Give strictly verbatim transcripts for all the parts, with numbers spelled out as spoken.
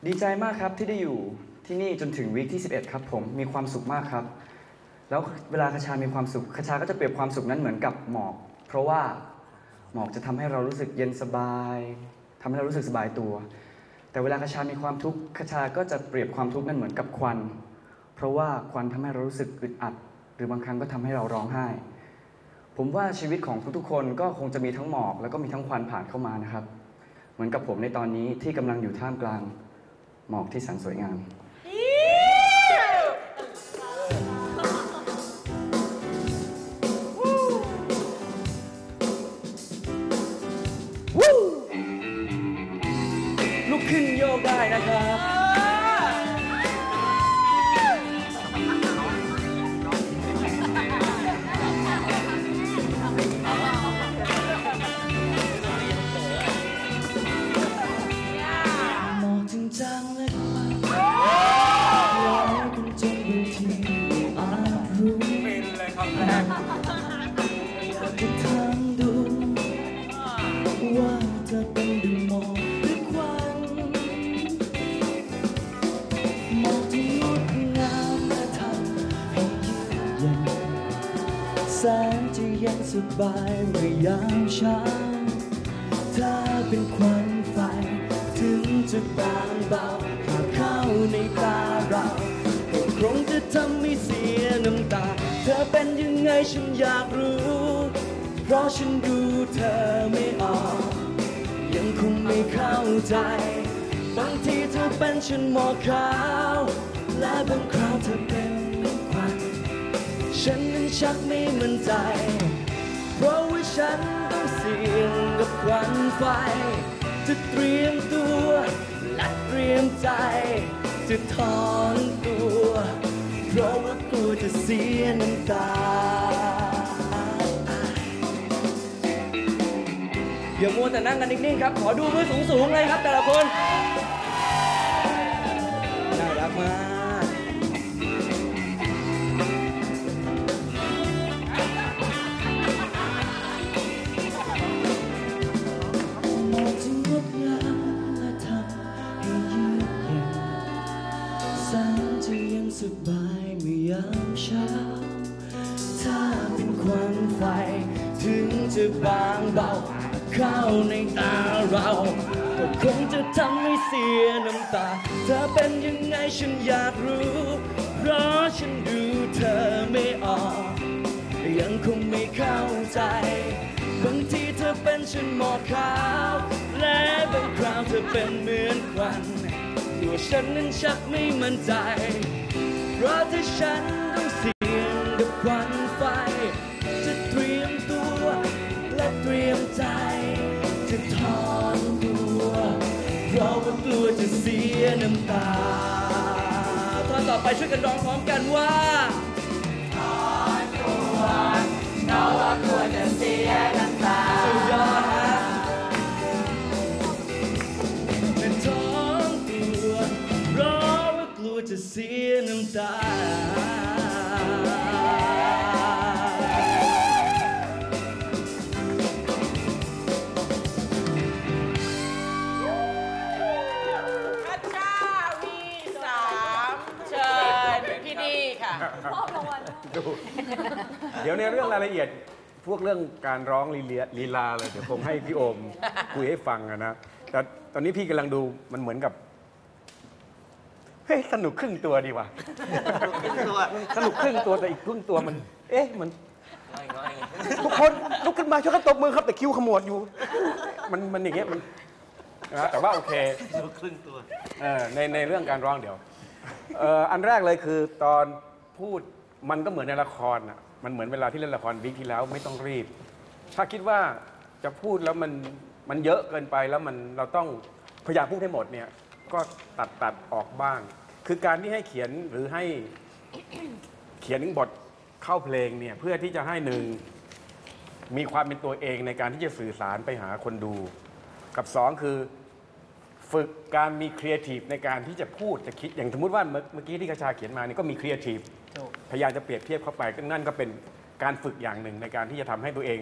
ดีใจมากครับที่ได้อยู่ที่นี่จนถึงวีคที่สิบเอ็ดครับผมมีความสุขมากครับแล้วเวลาคชามีความสุขคชาก็จะเปรียบความสุขนั้นเหมือนกับหมอกเพราะว่าหมอกจะทำให้เรารู้สึกเย็นสบายทำให้เรารู้สึกสบายตัวแต่เวลาคชามีความทุกข์คชาก็จะเปรียบความทุกข์นั้นเหมือนกับควันเพราะว่าควันทำให้เรารู้สึกอึดอัดหรือบางครั้งก็ทำให้เราร้องไห้ผมว่าชีวิตของทุกๆคนก็คงจะมีทั้งหมอกแล้วก็มีทั้งควันผ่านเข้ามานะครับเหมือนกับผมในตอนนี้ที่กำลังอยู่ท่ามกลางหมอกที่แสนสวยงามลุกขึ้นโยกได้นะครับหมอกจริงจังและอยากจะถามดูว่าจะเป็นดูหมอกหรือควันหมอกที่งดงามและทำให้เยือกเย็นแสนจะเย็นสบายเมื่อยามเช้าถ้าเป็นควันไฟถึงจะบางเบาหากเข้าในตาเราคงจะทำให้เสียน้ำตาเธอเป็นยังไงฉันอยากรู้เพราะฉันดูเธอไม่ออกยังคงไม่เข้าใจบางทีเธอเป็นฉันหมอกขาวและบางคราวเธอเป็นควันฉันนั้นชักไม่มั่นใจเพราะว่าฉันต้องเสี่ยงกับควันไฟจะเตรียมตัวและเตรียมใจจะถอนตัวเพราะว่ากลัวจะเสียน้ำตาอย่ามัวแต่นั่งกันนิ่งๆครับขอดูมือสูงๆเลยครับแต่ละคนน่ารักมากหมอกที่งดงามและทำให้เยือกเย็นแสนจะยังสบายเมื่อยามเช้าถ้าเป็นควันไฟถึงจะบางเบาเข้าในตาเราก็คงจะทำให้เสียน้ำตาเธอเป็นยังไงฉันอยากรู้เพราะฉันดูเธอไม่ออกยังคงไม่เข้าใจบางทีเธอเป็นฉันหมอกขาวและบางคราวเธอเป็นเหมือนควันตัวฉันนั้นชักไม่มั่นใจเพราะถ้าฉันต้องเสี่ยงกับควันไฟจะเตรียมตัวและเตรียมใจจะถอนตัวเพราะว่ากลัวจะเสียน้ำตาตอนต่อไปช่วยกันร้องพร้อมกันว่าถอนตัวเพราะว่ากลัวจะเสียน้ำตาสุดยอดฮะจะถอนตัวเพราะว่ากลัวจะเสียน้ำตาเดี๋ยวในเรื่องรายละเอียดพวกเรื่องการร้องลีลาเลยเดี๋ยวผมให้พี่โอมคุยให้ฟังนะแต่ตอนนี้พี่กำลังดูมันเหมือนกับเฮ้ยสนุกครึ่งตัวดีว่ะสนุกครึ่งตัวแต่อีกครึ่งตัวมันเอ๊ะมันทุกคนลุกขึ้นมาช่วยกันตบมือครับแต่คิ้วขมวดอยู่มันมันอย่างเงี้ยมันนะแต่ว่าโอเคสนุกครึ่งตัวในในเรื่องการร้องเดี๋ยวอันแรกเลยคือตอนพูดมันก็เหมือนในละครอ่ะมันเหมือนเวลาที่เล่นละครวิกที่แล้วไม่ต้องรีบถ้าคิดว่าจะพูดแล้วมันมันเยอะเกินไปแล้วมันเราต้องพยายามพูดให้หมดเนี่ยก็ตัดตัดออกบ้างคือการที่ให้เขียนหรือให้เขียนบทเข้าเพลงเนี่ยเพื่อที่จะให้หนึ่งมีความเป็นตัวเองในการที่จะสื่อสารไปหาคนดูกับสองคือฝึกการมีครีเอทีฟในการที่จะพูดจะคิดอย่างสมมติว่าเมื่อกี้ที่กระชาเขียนมานี่ก็มีครีเอทีฟพยายามจะเปรียบเทียบเข้าไปก็นั่นก็เป็นการฝึกอย่างหนึ่งในการที่จะทำให้ตัวเอง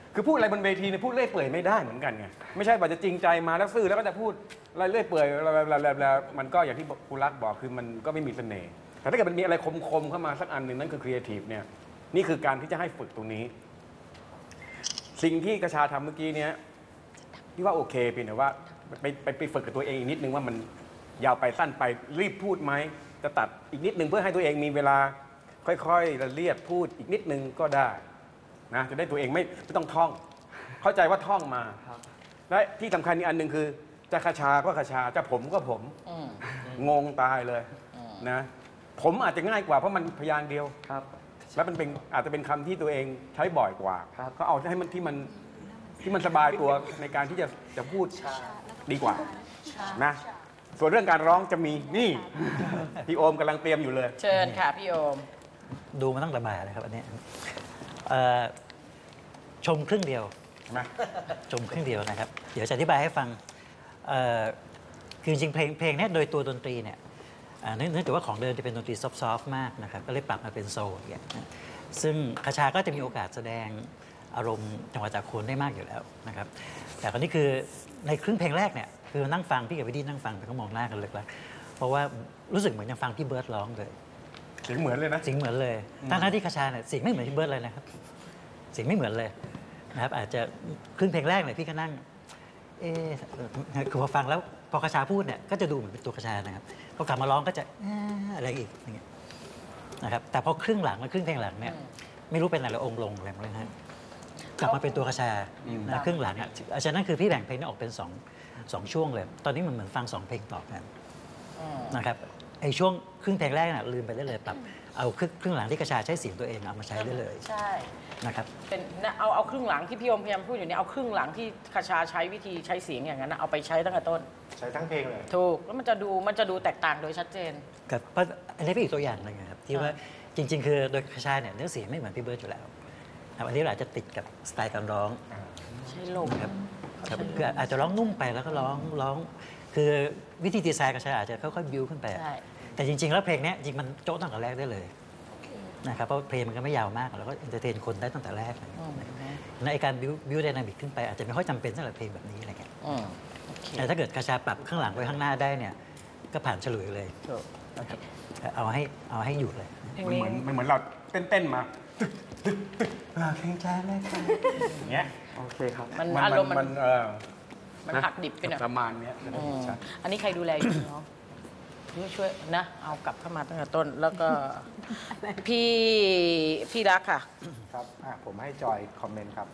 คือพูดอะไรบนเวทีเนี่ยพูดเลื่อยเปื่อยไม่ได้เหมือนกันไงไม่ใช่ว่าจะจริงใจมาแล้วซื่อแล้วก็จะพูดอะไรเลื่อยเปื่อยแล้วมันก็อย่างที่ครูรักบอกคือมันก็ไม่มีเสน่ห์แต่ถ้าเกิดมันมีอะไรคมๆเข้ามาสักอันหนึ่งนั่นคือครีเอทีฟเนี่ยนี่คือการที่จะให้ฝึกตรงนี้สิ่งที่กระชาทำเมื่อกี้เนี้ยพี่ว่าโอเคเพียงแต่ว่าไปไปไปฝึกกับตัวเองอีกนิดนึงว่ามันยาวไปสั้นไปรีบพูดไหมจะตัดอีกนิดนึงเพื่อให้ตัวเองมีเวลาค่อยๆละเลียดพูดอีกนิดนึงก็ได้นะจะได้ตัวเองไม่ไม่ต้องท่องเข้าใจว่าท่องมาและที่สำคัญอีกอันหนึ่งคือจะคาชาก็คาชาจะผมก็ผมงงตายเลยนะผมอาจจะง่ายกว่าเพราะมันพยางค์เดียวครับแล้วมันเป็นอาจจะเป็นคำที่ตัวเองใช้บ่อยกว่าครับก็เอาให้มันที่มันที่มันสบายตัวในการที่จะจะพูดดีกว่านะส่วนเรื่องการร้องจะมีนี่พี่โอมกำลังเตรียมอยู่เลยเชิญค่ะพี่โอมดูมาตั้งแต่บ่ายเลยครับอันนี้เอ่อชมครึ่งเดียวนะชมครึ่งเดียวนะครับ เดี๋ยวจะอธิบายให้ฟังเอ่อคือจริงๆเพลงเพลงเนี้ยโดยตัวดนตรีเนี่ยอ่าเนื่องเนื่องจากว่าของเดิมจะเป็นดนตรีซอฟต์ๆมากนะครับก็เลยปรับมาเป็นโซลอย่างเงี้ยนะซึ่งคาชาก็จะมีโอกาสแสดงอารมณ์จังหวะจากโคนได้มากอยู่แล้วนะครับแต่คราวนี้คือในครึ่งเพลงแรกเนี่ยคือนั่งฟังพี่กับพี่ดีนั่งฟังแล้วก็มองหน้ากันเลยว่าเพราะว่ารู้สึกเหมือนยังฟังพี่เบิร์ดร้องเลยเสียงเหมือนเลยนะเสียงเหมือนเลยทั้งๆที่คาชาเนี่ยเสียงไม่เหมือนพี่เบิร์ดเลยนะครับเสียงไม่เหมือนเลยนะครับอาจจะครึ่งเพลงแรกเนี่ยพี่ก็นั่งเอ๊ะคือพอฟังแล้วพอคาชาพูดเนี่ยก็จะดูเหมือนเป็นตัวคาชานะครับพอกลับมาร้องก็จะเอ๊ะอะไรอีกอย่างเงี้ยนะครับแต่พอครึ่งหลังและครึ่งเพลงหลังเนี่ยไม่รู้เป็นอะไรองค์ลงอะไรเลยฮะกลับมาเป็นตัวคาชานะครึ่งหลังอ่ะฉะนั้นคือพี่แบ่งเพลงนี้ออกเป็นสองสองช่วงเลยตอนนี้มันเหมือนฟังสองเพลงต่อกันนะครับไอ้ช่วงครึ่งเพลงแรกน่ะลืมไปได้เลยปรับเอาครึ่งครึ่งหลังที่กระชาใช้เสียงตัวเองเอามาใช้ได้เลยใช่นะครับเป็นนะเอาเอาครึ่งหลังที่พี่โอมพยายามพูดอยู่เนี่ยเอาครึ่งหลังที่คาชาใช้วิธีใช้เสียงอย่างนั้นนะเอาไปใช้ตั้งแต่ต้นใช้ทั้งเพลงเลยถูกแล้วมันจะดูมันจะดูแตกต่างโดยชัดเจนกับเพราะอันนี้เป็นอีกตัวอย่างหนึงนะครับที่ว่าจริง ๆ คือโดยคาชาเนี่ยเนื้อเสียงไม่เหมือนพี่เบิร์ดอยู่แล้วครับอันนี้เราอาจจะติดกับสไตล์การร้องใช้ลมนะครับครับคืออาจจะร้องนุ่มไปแล้วก็ร้องร้อง คือวิธีดีไซน์คาชาอาจจะค่อยๆบิวขึ้นไปใช่แต่จริง ๆ แล้วเพลงนี้จริงมันโจ๊ะตั้งแต่แรกได้เลยนะครับเพราะเพลงมันก็ไม่ยาวมากแล้วก็เอนเตอร์เทนคนได้ตั้งแต่แรกเลยในการบิวบิวไดนามิกขึ้นไปอาจจะไม่ค่อยจำเป็นสำหรับเพลงแบบนี้อะไรเงี้ยอืมโอเคแต่ถ้าเกิดกระชาปรับข้างหลังไว้ข้างหน้าได้เนี่ยก็ผ่านฉลุยเลยถูกโอเคเอาให้เอาให้อยู่เลยเพลงมันนี้เหมือนมันเหมือนเราเต้นๆมาเพลงจ้าแม่ค่ะอย่างเงี้ยโอเคครับมันอารมณ์มัมัน นเออมันหักดิบไปหน่อยประมาณเนี้ยจะได้อืเห็นมชัดอันนี้ใครดูแลอยู่เนาะช่วยช่วยนะ เอากลับเข้ามาตั้งแต่ต้นแล้วก็ พี่พี่รักค่ะครับอ่ะผมให้จอยคอมเมนต์ครับ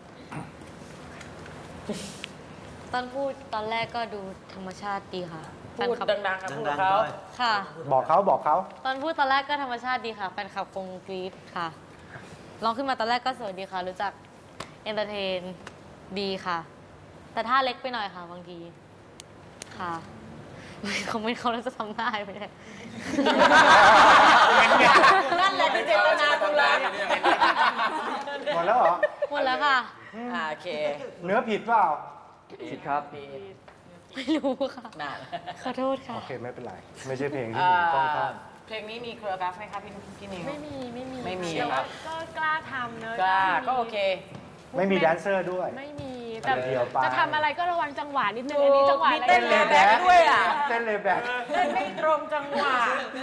ตอนพูดตอนแรกก็ดูธรรมชาติดีค่ะพูดแฟนคลับดังๆค่ะพูดกับเขาค่ะบอกเขาบอกเขาตอนพูดตอนแรกก็ธรรมชาติดีค่ะ แฟนคลับคงกรี๊ดค่ะร้องขึ้นมาตอนแรกก็สวยดีค่ะ รู้จักเอนเตอร์เทนดีค่ะ แต่ท่าเล็กไปหน่อยค่ะบางที ค่ะเขาไม่เขาแล้วจะทำได้ไหมเนี่ยนั่นแหละที่เจตนาคุณรักหมดแล้วเหรอหมดแล้วค่ะอ่าโอเคเนื้อผิดเปล่าผิดครับไม่รู้ค่ะน่ะขอโทษค่ะโอเค ไม่เป็นไร ไม่ใช่เพลงที่อ่าหนูต้องท่องเพลงนี้มีโคโรกราฟไหมคะพี่พี่นิวไม่มีไม่มีไม่มีแต่คว่ารับก็กล้าทำเนอะก็ก็โอเคไม่มีแดนเซอร์ด้วยไม่มีแต่เดียวไปจะทำอะไรก็ระวังจังหวะนิดนึงอันนี้จังหวะมีอะไรเต้นนะเลแบ็คด้วยอ่ะเต้นเลยแบบเต้นไม่ตรงจังหวะ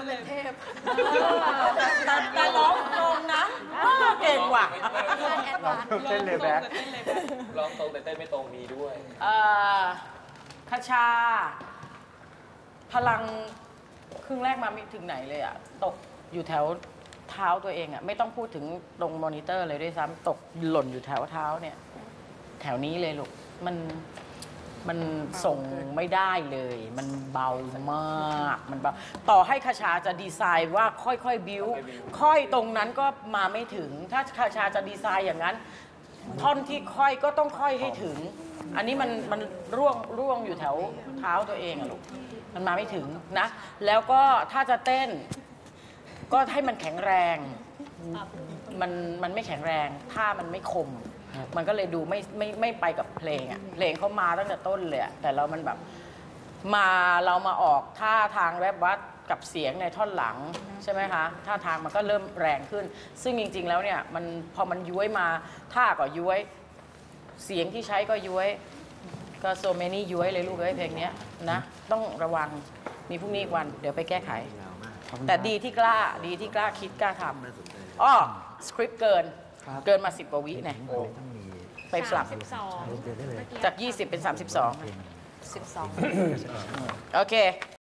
แต่แต่แต่ร้องตรงนะเก่งว่ะเราเต้นเลยแบบร้องตรงแต่เต้นไม่ตรงมีด้วยเอ่อคาชา พลังครึ่งแรกมาไม่ถึงไหนเลยอ่ะ ตกอยู่แถวเท้าตัวเองอ่ะ ไม่ต้องพูดถึงตรงมอนิเตอร์เลยด้วยซ้ำตกหล่นอยู่แถวเท้าเนี่ย แถวนี้เลยลูก มันมันส่งไม่ได้เลย มันเบามาก มันเบาต่อให้คาชาจะดีไซน์ว่าค่อยๆบิ้ว ค่อยตรงนั้นก็มาไม่ถึง ถ้าคาชาจะดีไซน์อย่างนั้น ท่อนที่ค่อยก็ต้องค่อยให้ถึง อันนี้มันมันร่วงร่วงอยู่แถวเท้าตัวเองอะลูก มันมาไม่ถึงนะ แล้วก็ถ้าจะเต้น ก็ให้มันแข็งแรง มันมันไม่แข็งแรงท่ามันไม่คม มันก็เลยดูไม่ไม่ไม่ไปกับเพลงอะเพลงเขามาตั้งแต่ต้นเลยอะแต่เรามันแบบมาเรามาออกท่าทางแรปวัดกับเสียงในท่อนหลังใช่ไหมคะท่าทางมันก็เริ่มแรงขึ้น ซึ่งจริง ๆ แล้วเนี่ยมันพอมันย้วยมาท่าก็ย้วยเสียงที่ใช้ก็ย้วย ก็โซเมนี่ย้วยเลยลูกเอ้ยเพลงเนี้ยนะ ต้องระวังมีพรุ่งนี้อีกวัน เดี๋ยวไปแก้ไข แต่ดีที่กล้าดีที่กล้าคิดกล้าทำอ้อสคริปต์เกิน เกินมาสิบกว่าวิเนี่ยไปปรับสิบสองจาก ยี่สิบ เป็น สามสิบสองสิบสองโอเค